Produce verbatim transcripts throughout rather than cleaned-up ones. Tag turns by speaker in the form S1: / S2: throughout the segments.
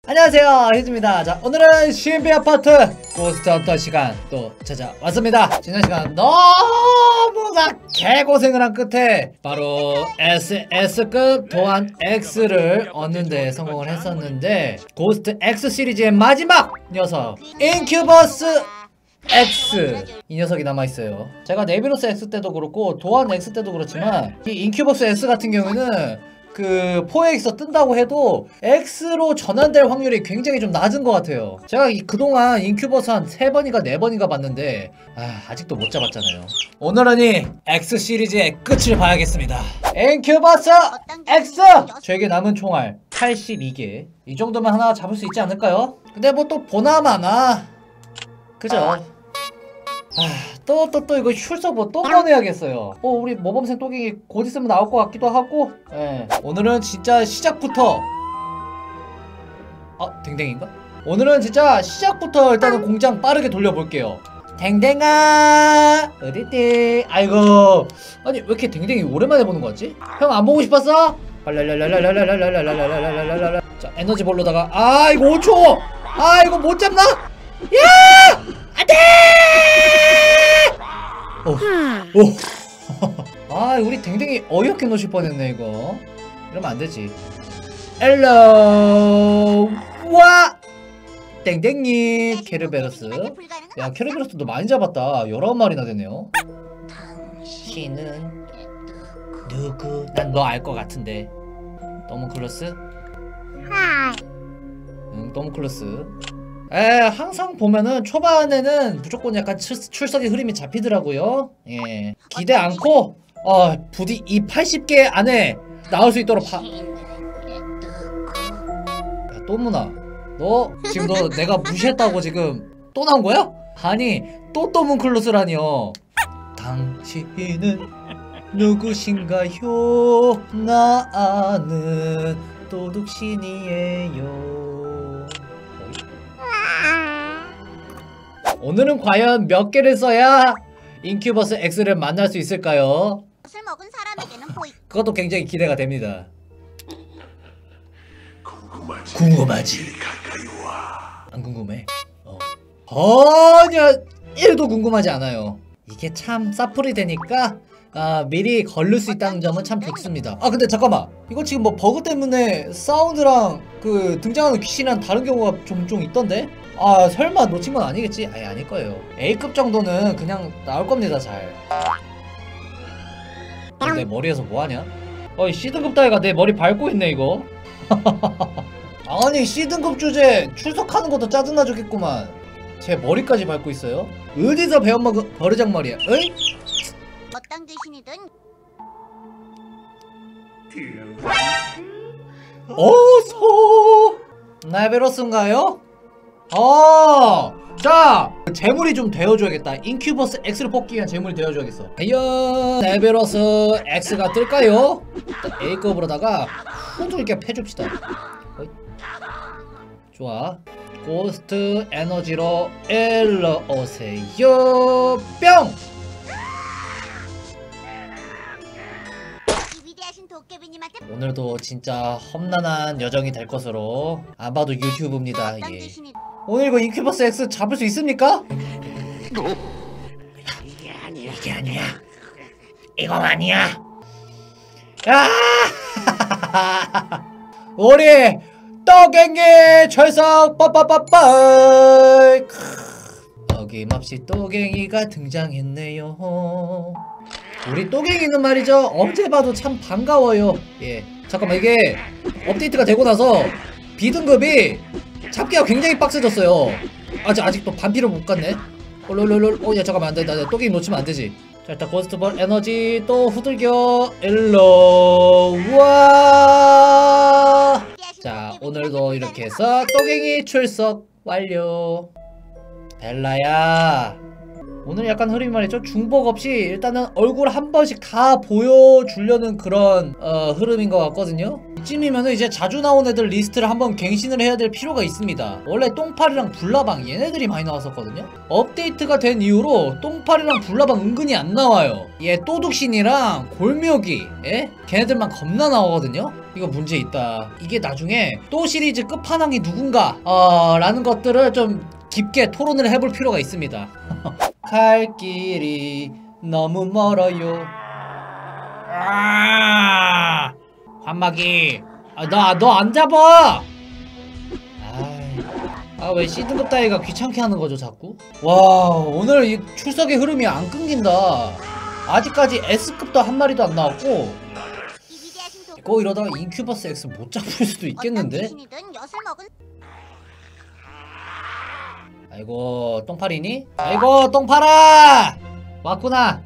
S1: 안녕하세요, 희즈입니다. 자, 오늘은 신비 아파트 고스트 헌터 시간 또 찾아왔습니다. 지난 시간 너무나 개고생을 한 끝에 바로 에스에스급 도안 X를 얻는데 성공을 했었는데, 고스트 X 시리즈의 마지막 녀석 인큐버스 X, 이 녀석이 남아있어요. 제가 네비로스 X 때도 그렇고 도안 X 때도 그렇지만 이 인큐버스 X 같은 경우에는 그 포엑스 뜬다고 해도 X로 전환될 확률이 굉장히 좀 낮은 것 같아요. 제가 이 그동안 인큐버스 한 세 번인가 네 번인가 봤는데 아, 아직도 못 잡았잖아요. 오늘은 이 X 시리즈의 끝을 봐야겠습니다. 인큐버스 X! 저에게 남은 총알 팔십이 개, 이 정도면 하나 잡을 수 있지 않을까요? 근데 뭐 또 보나마나 그죠? 아, 또 또 또 이거 출석부 또 꺼내야겠어요. 어, 우리 모범생 또갱이 곧 있으면 나올 것 같기도 하고. 예. 오늘은 진짜 시작부터 아, 댕댕인가? 오늘은 진짜 시작부터 일단은 공장 빠르게 돌려볼게요. 댕댕아 어디있디? 아이고, 아니 왜 이렇게 댕댕이 오랜만에 보는 거 같지? 형 안 보고 싶었어? 자, 에너지 볼로다가 아 이거 오 초! 아 이거 못 잡나? 야! 안돼! 오, 오. 아, 우리 댕댕이 어이없게 놓칠 뻔했네 이거. 이러면 안 되지. 헬로 와 댕댕님 케르베로스. 야, 케르베로스도 많이 잡았다. 열아홉 마리나 되네요. 당신은 누구? 난 너 알 것 같은데. 더문클로스? 응, 더문클로스. 에, 항상 보면은 초반에는 무조건 약간 출, 출석의 흐름이 잡히더라고요. 예, 기대 않고 어 부디 이 팔십 개 안에 나올 수 있도록 파... 야, 또무나 너 지금 너 내가 무시했다고 지금 또 나온 거야? 아니 또 또문클로스라니요. 당신은 누구신가요? 나는 도둑신이에요. 오늘은 과연 몇 개를 써야 인큐버스 X를 만날 수 있을까요?
S2: 술 먹은 사람에게는 보이.
S1: 그것도 굉장히 기대가 됩니다. 궁금하지? 궁금하지? 안 궁금해? 어. 전혀 일도 궁금하지 않아요. 이게 참 사풀이 되니까 아, 미리 걸릴 수 있다는 점은 참 좋습니다. 아, 근데 잠깐만, 이거 지금 뭐 버그 때문에 사운드랑 그 등장하는 귀신이랑 다른 경우가 종종 있던데? 아, 설마 놓친 건 아니겠지? 아예 아닐 거예요. A급 정도는 그냥 나올 겁니다. 잘. 어, 내 머리에서 뭐하냐? 어이, C등급 따위가 내 머리 밟고 있네 이거. 아니, C등급 주제 출석하는 것도 짜증나 죽겠구만. 제 머리까지 밟고 있어요? 어디서 배워먹은 버르장머리야? 어이?
S2: 어떤 귀신이든
S1: 어서 네베로스인가요? 어, 자, 재물이 좀 되어줘야겠다. 인큐버스 X를 뽑기 위한 재물이 되어줘야겠어. 과연 네베로스 X가 뜰까요? A급으로다가 후들게 패줍시다. 어이. 좋아, 고스트 에너지로 일로 오세요. 뿅!
S2: 도깨비님한테
S1: 오늘도 진짜 험난한 여정이 될 것으로 아마도 유튜브입니다. 예. 오늘 이거 인큐버스 X 잡을 수 있습니까? 이게 아니야. 이게 아니야. 이건 아니야. 야! 우리 또갱이 철석 빠빠빠빠. 어김없이 또갱이가 등장했네요. 우리 또갱이는 말이죠, 언제 봐도 참 반가워요. 예, 잠깐만, 이게 업데이트가 되고 나서 B등급이 잡기가 굉장히 빡세졌어요. 아직 아직도 반피를 못 갔네. 올롤롤롤. 어, 야, 잠깐만, 안돼, 나 또갱이 놓치면 안되지. 자, 일단 고스트볼 에너지 또 후들겨. 일로 우와. 자, 오늘도 이렇게 해서 또갱이 출석 완료. 벨라야, 오늘 약간 흐름이 말이죠, 중복 없이 일단은 얼굴 한 번씩 다 보여주려는 그런 어, 흐름인 것 같거든요. 이쯤이면은 이제 자주 나온 애들 리스트를 한번 갱신을 해야 될 필요가 있습니다. 원래 똥파리랑 불나방 얘네들이 많이 나왔었거든요. 업데이트가 된 이후로 똥파리랑 불나방 은근히 안 나와요. 얘 또둑신이랑 골묘기, 예? 걔네들만 겁나 나오거든요. 이거 문제 있다. 이게 나중에 또 시리즈 끝판왕이 누군가 어... 라는 것들을 좀 깊게 토론을 해볼 필요가 있습니다. 갈 길이 너무 멀어요. 아 환막이, 아, 너 너 안 잡아. 아 왜 시드급 따위가 귀찮게 하는 거죠 자꾸? 와 오늘 이 출석의 흐름이 안 끊긴다. 아직까지 S급도 한 마리도 안 나왔고, 이거 이러다가 인큐버스 X 못 잡을 수도 있겠는데? 아이고 똥파리니? 아이고 똥파라! 왔구나.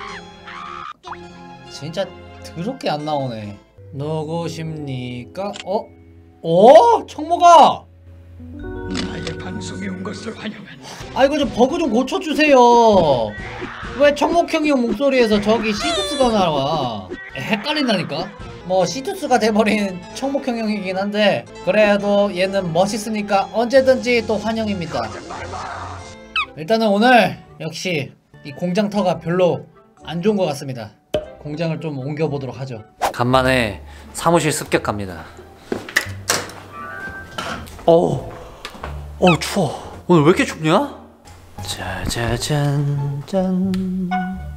S1: 진짜 더럽게 안 나오네. 누구십니까? 어? 어? 청모가!
S3: 나의 방송에 온 것을 환영한다.
S1: 아이고 좀 버그 좀 고쳐주세요. 왜 청목형이 목소리에서 저기 시투스가 나와? 헷갈린다니까? 뭐 시투스가 돼버린 청목형이긴 한데 그래도 얘는 멋있으니까 언제든지 또 환영입니다. 일단은 오늘 역시 이 공장터가 별로 안 좋은 것 같습니다. 공장을 좀 옮겨보도록 하죠.
S4: 간만에 사무실 습격합니다. 어우 어우 추워. 오늘 왜 이렇게 춥냐? 짜자잔 짠.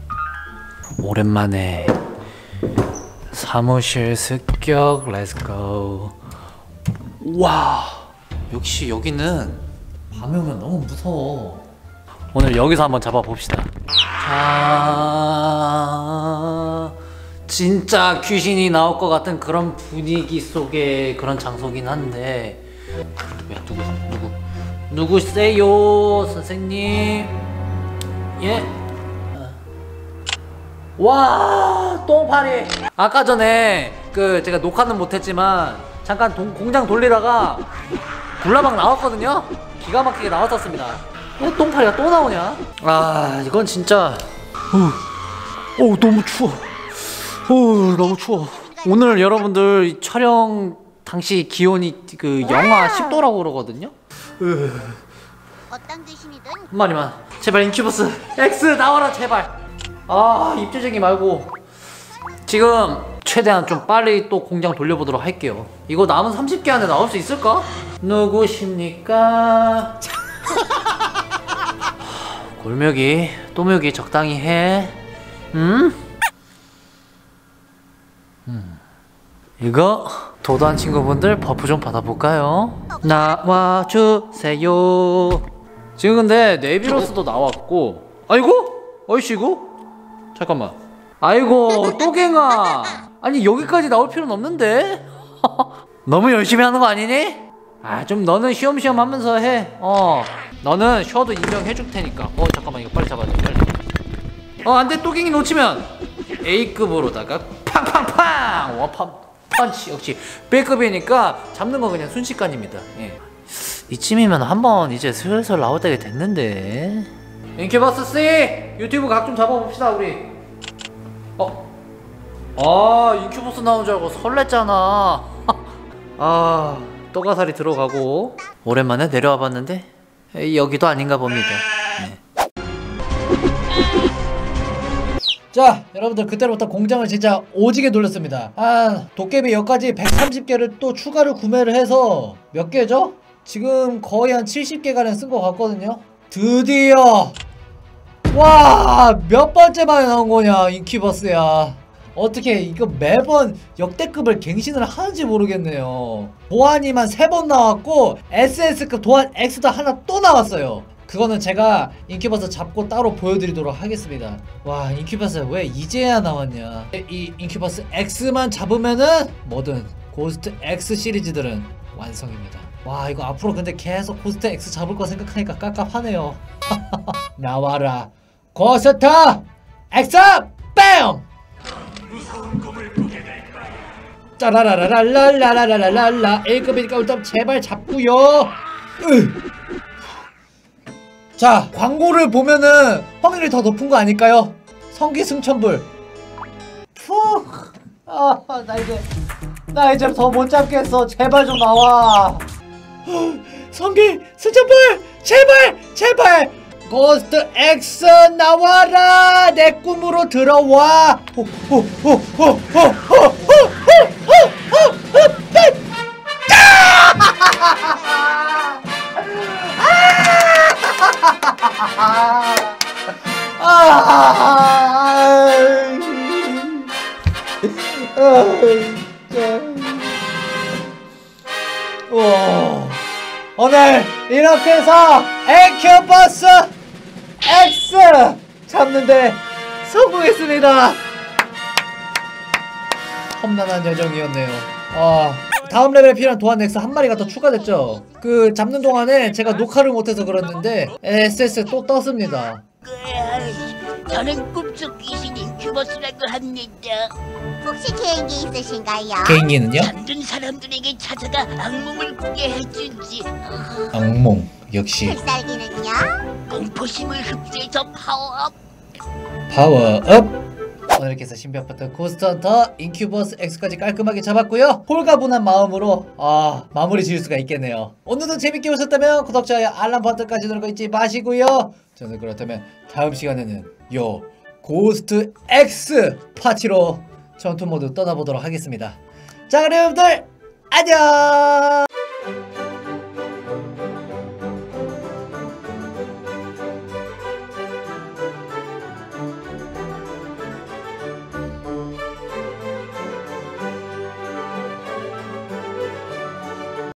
S4: 오랜만에 사무실 습격 렛츠고. 와 역시 여기는
S1: 밤에 오면 너무 무서워.
S4: 오늘 여기서 한번 잡아봅시다. 자 진짜 귀신이 나올 것 같은 그런 분위기 속의 그런 장소긴 한데 누구야 누구 누구 누구세요 선생님? 예? 와 똥파리. 아까 전에 그 제가 녹화는 못했지만 잠깐 동, 공장 돌리다가 불나방 나왔거든요. 기가 막히게 나왔었습니다. 어 똥파리가 또 나오냐? 아 이건 진짜 어, 어 너무 추워. 어 너무 추워. 오늘 여러분들 촬영 당시 기온이 그 영하 십 도라고 그러거든요.
S2: 어떤 귀신이든
S4: 한 마리만 제발 인큐버스 X 나와라 제발. 아 입조쟁이 말고. 지금 최대한 좀 빨리 또 공장 돌려보도록 할게요. 이거 남은 삼십 개 안에 나올 수 있을까? 누구십니까? 골묘기 또묘기 적당히 해. 음? 음. 이거 도도한 친구분들 버프 좀 받아볼까요? 나와주세요. 지금 근데 네비로스도 나왔고. 아이고? 어이씨 이거? 잠깐만. 아이고 또갱아. 아니 여기까지 나올 필요는 없는데? 너무 열심히 하는 거 아니니? 아 좀 너는 쉬엄쉬엄 하면서 해. 어 너는 쉬어도 인정해줄 테니까. 어 잠깐만 이거 빨리 잡아야 돼 빨리. 어 안돼 또갱이 놓치면 A급으로다가 팡팡팡 와팡 펀치. 역시 B급이니까 잡는 거 그냥 순식간입니다. 예. 이쯤이면 한번 이제 슬슬 나올 때가 됐는데. 인큐버스 씨 유튜브 각 좀 잡아봅시다 우리. 어? 아 인큐버스 나온 줄 알고 설렜잖아. 아 또가살이 들어가고. 오랜만에 내려와 봤는데 에이, 여기도 아닌가 봅니다. 네.
S1: 자 여러분들 그때부터 공장을 진짜 오지게 돌렸습니다. 아 도깨비 여기까지 백삼십 개를 또 추가로 구매를 해서 몇 개죠? 지금 거의 한 칠십 개가량 쓴 것 같거든요. 드디어 와 몇 번째 만에 나온 거냐 인큐버스야. 어떻게 이거 매번 역대급을 갱신을 하는지 모르겠네요. 도안이만 세 번 나왔고 에스에스급 도안 X도 하나 또 나왔어요. 그거는 제가 인큐버스 잡고 따로 보여드리도록 하겠습니다. 와 인큐버스 왜 이제야 나왔냐. 이 인큐버스 X만 잡으면은 뭐든 고스트 X 시리즈들은 완성입니다. 와 이거 앞으로 근데 계속 고스트 X 잡을 거 생각하니까 깝깝하네요. 나와라 고스트 X 뺨! 짜라라라라라라라라라 일 급이니까 일단 제발 잡구요. 으. 자, 광고를 보면은 확률이 더 높은 거 아닐까요? 성기 승천불. 푸. 아, 나 이제 나 이제 더 못 잡겠어. 제발 좀 나와. 성기 승천불, 제발 제발. 고스트 X 나와라. 내 꿈으로 들어와. 오늘 이렇게 해서 에큐버스 X 잡는데 성공했습니다. 험난한 여정이었네요. 아, 다음 레벨에 필요한 도안 X 한 마리가 더 추가됐죠. 그 잡는 동안에 제가 녹화를 못해서 그랬는데 에스에스 또 떴습니다.
S5: 저는 꿈속 귀신 인큐버스라고 합니다.
S2: 혹시 개인기 있으신가요?
S1: 개인기는요?
S5: 잠든 사람들에게 찾아가 악몽을 꾸게 해주지.
S1: 악몽 역시
S2: 필살기는요?
S5: 공포심을 흡수해서 파워업.
S1: 파워업. 오늘 이렇게 해서 신비 아파트 고스트 헌터 인큐버스 X까지 깔끔하게 잡았고요. 홀가분한 마음으로 아 마무리 지을 수가 있겠네요. 오늘도 재밌게 보셨다면 구독, 좋아요, 알람 버튼까지 누르고 잊지 마시고요. 저는 그렇다면 다음 시간에는 요 고스트 X 파티로 전투 모드 떠나보도록 하겠습니다. 자, 그럼 여러분들 안녕.